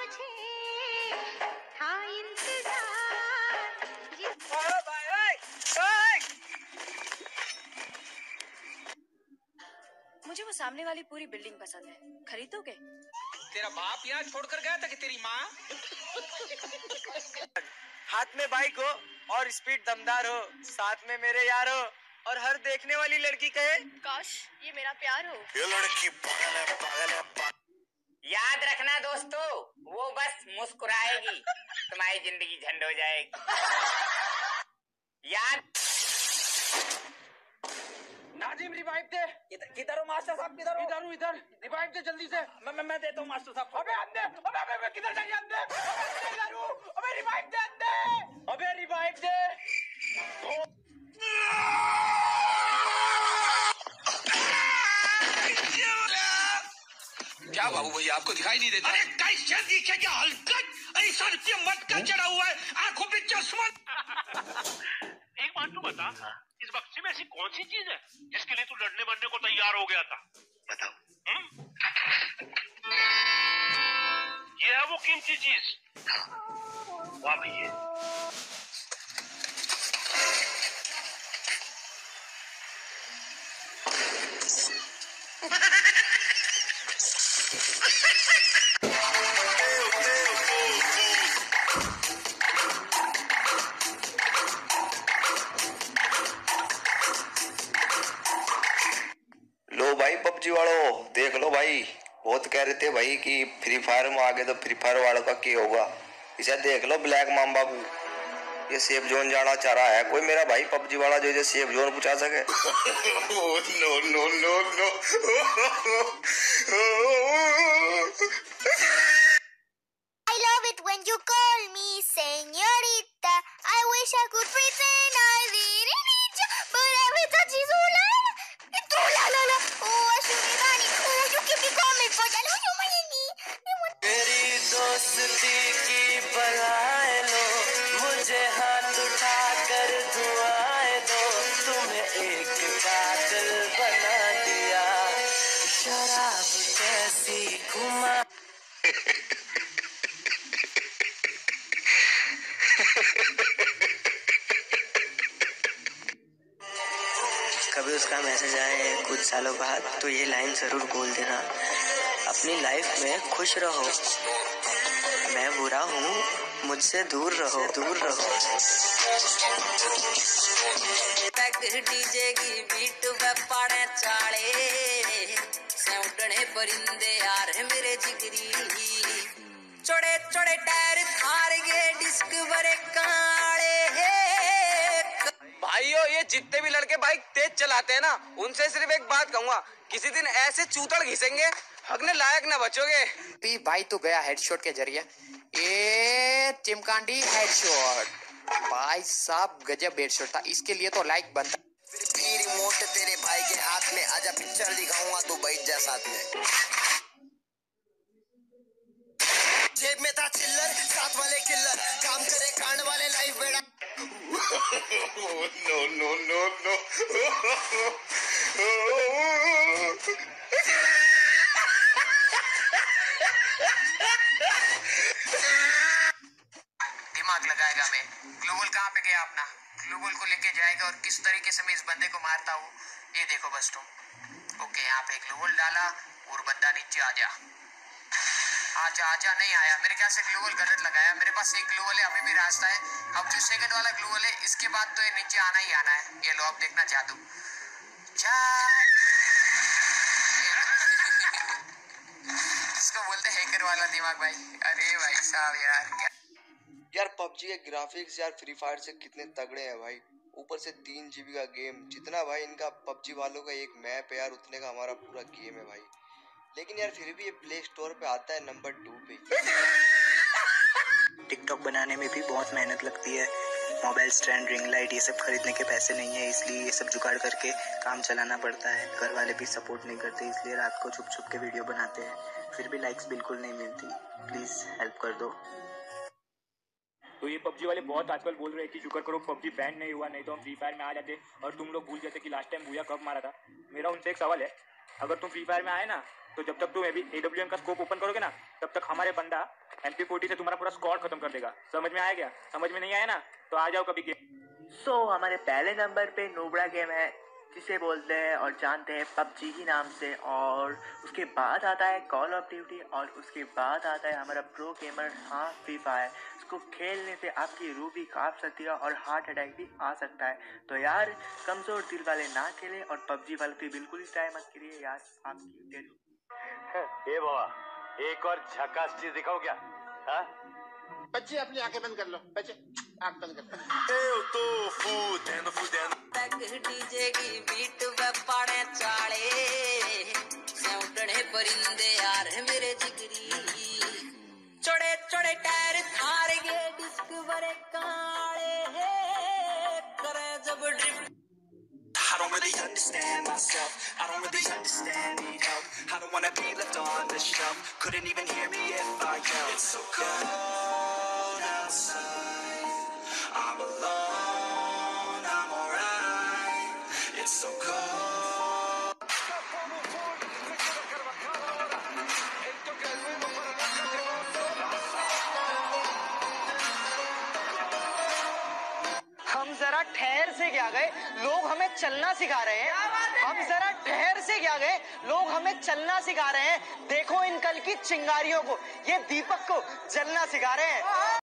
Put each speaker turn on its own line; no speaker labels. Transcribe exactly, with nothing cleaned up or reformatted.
मुझे था इंतजार जिस... ओ भाई, ओए, ओए! मुझे वो सामने वाली पूरी बिल्डिंग पसंद है, खरीदोगे?
तेरा बाप यहाँ छोड़कर गया था कि तेरी माँ?
हाथ में बाइक हो और स्पीड दमदार हो, साथ में मेरे यार हो और हर देखने वाली लड़की कहे
काश ये मेरा प्यार हो।
ये लड़की पागल है, पागल है, पागल।
याद रखना दोस्तों, वो बस मुस्कुराएगी, तुम्हारी जिंदगी झंड हो जाएगी। याद।
नाजिम रिवाइव दे। किधर हो मास्टर साहब, किधर हो? इधर हूँ, इधर। रिवाइव दे जल्दी से। मैं मैं मैं देता हूँ मास्टर साहब। अबे अंधे, अबे अबे अबे किधर जाइए अंधे? अबे इधर हूँ, अबे रिवाइव दे अंधे, अबे रिवाइव दे।
क्या बाबू भैया आपको दिखाई नहीं देता? अरे कैसे दिखेगा हलकट? ऐसा मत का चढ़ा हुआ है, आंखों पे चश्मा।
एक बात तू बता, इस बक्से में ऐसी कौन सी चीज है जिसके लिए तू लड़ने मरने को तैयार हो गया था?
बताओ।
हुँ? ये है वो कीमती चीज। वाह भैया।
लो भाई पबजी वालों, देख लो भाई, बहुत कह रहे थे भाई कि फ्री फायर में आगे तो फ्री फायर वालों का क्या होगा। इसे देख लो ब्लैक मामा बाबू, ये सेफ जोन जाना चाह रहा है। कोई मेरा भाई पबजी वाला जो है सेफ जोन पूछा सके। No no no no.
I love it when you call me señorita. I wish I could pretend I didn't need you, but every touch is ooh la la, it's ooh la la la. Oh, Ashurani, oh, you keep me coming for that. Oh, you my knee.
मेरी दोस्ती की बलाए लो, मुझे हाथ उठाकर दुआएं दो, तुम्हें एक कातिल बना दिया, शराब कैसी घुमा। कभी उसका मैसेज आए कुछ सालों बाद तो ये लाइन जरूर बोल देना, अपनी लाइफ में खुश रहो, मैं बुरा हूँ, मुझसे दूर रहो, दूर रहो। डीजे की बीट पे पड़े चाले, सौंदने परिंदे यार मेरे जिगरी, चौड़े चौड़े टायर थार गए डिस्क बड़े काले। भाइयों ये जितने भी लड़के बाइक तेज चलाते हैं ना, उनसे सिर्फ एक बात कहूंगा, किसी दिन ऐसे चूतड़ घिसेंगे हगने लायक ना बचोगे।
पी भाई तो गया हेडशॉट के जरिए, ये चिमकांडी हेडशॉट, भाई साहब गजब हेडशॉट था, इसके लिए तो लाइक बनता।
फिर रिमोट तेरे भाई के हाथ में, आजा पिक्चर दिखाऊंगा तो बैठ जा साथ में। जेब में था चिल्लर, साथ वाले किल्लर, काम करे कांड वाले लाइफ बेड़ा। No no no no.
दिमाग लगाएगा मैं, ग्लोबल कहाँ पे गया अपना, ग्लोबल को लेके जाएगा और किस तरीके से मैं इस बंदे को मारता हूँ ये देखो बस तुम। ओके यहाँ पे ग्लोबल डाला और बंदा नीचे आ जा, आजा आजा, नहीं आया, मेरे ख्याल से ग्लोबल गलत लगाया, मेरे पास एक ग्लोबल है, अभी भी रास्ता है। अब जो सेकंड वाला ग्लोबल है इसके बाद तो ये नीचे आना ही आना है। ये लो अब देखना जादू, जा इसको बोलते हैकर वाला दिमाग भाई। अरे भाई साहब यार क्या
यार पबजी के ग्राफिक्स यार फ्री फायर से कितने तगड़े हैं भाई, ऊपर से तीन जीबी का गेम, जितना भाई इनका पबजी वालों का एक मैप है यार उतने का हमारा पूरा गेम है भाई। लेकिन यार फिर भी ये प्ले स्टोर पे आता है नंबर टू पे।
टिकटॉक बनाने में भी बहुत मेहनत लगती है, मोबाइल स्टैंड, रिंग लाइट ये सब खरीदने के पैसे नहीं है, इसलिए ये सब जुगाड़ करके काम चलाना पड़ता है। घर वाले भी सपोर्ट नहीं करते, इसलिए रात को छुप छुप के वीडियो बनाते हैं, फिर भी लाइक्स बिल्कुल नहीं मिलती। प्लीज़ हेल्प कर दो।
तो ये पबजी वाले बहुत आजकल बोल रहे हैं कि शुक्र करो पबजी बैन नहीं हुआ, नहीं तो हम फ्री फायर में आ जाते और तुम लोग भूल जाते कि लास्ट टाइम भूया कब मारा था। मेरा उनसे एक सवाल है, अगर तुम फ्री फायर में आए ना तो जब तक तुम ए डब्ल्यू एम का स्कोप ओपन करोगे ना तब तक हमारे बंदा एम पी फोर्टी से तुम्हारा पूरा स्क्वाड खत्म कर देगा। समझ में आया क्या? समझ में नहीं आया ना तो आ जाओ कभी गेम।
सो so, हमारे पहले नंबर पे नोबड़ा गेम है जिसे बोलते हैं और जानते हैं पबजी के नाम से, और उसके बाद आता है कॉल ऑफ ड्यूटी, और उसके बाद आता है हमारा प्रो गेमर हाँ फ्री फायर। इसको खेलने से आपकी रूह भी कांप सकती है और हार्ट अटैक भी आ सकता है। तो यार कमजोर दिल वाले ना खेलें और पबजी वाले पे बिल्कुल ही ट्राई मत करिए यार, आपकी दिल।
ए बाबा, एक और झकास चीज दिखाओ क्या? हाँ?
बच्चे अपनी आंखें बंद कर लो, बच्चे आंख बंद कर लो।
Eu tô fudendo, fudendo.
तक डीजे की बीट पे पड़े चाले, सौंदड़े परिंदे यार मेरे जिगरी, चौड़े चौड़े टायर थार गे डिस्क बड़े काले है, करे जब drift.
I don't really understand myself. I don't really understand, need help. I don't wanna be left on the shelf. Couldn't even hear me if I yelled. It's so cold outside. I'm alone, I'm alright. It's so cold.
हम जरा ठहर से क्या गए, लोग हमें चलना सिखा रहे हैं। हम जरा ठहर से क्या गए, लोग हमें चलना सिखा रहे हैं। देखो इन कल की चिंगारियों को, ये दीपक को जलना सिखा रहे हैं।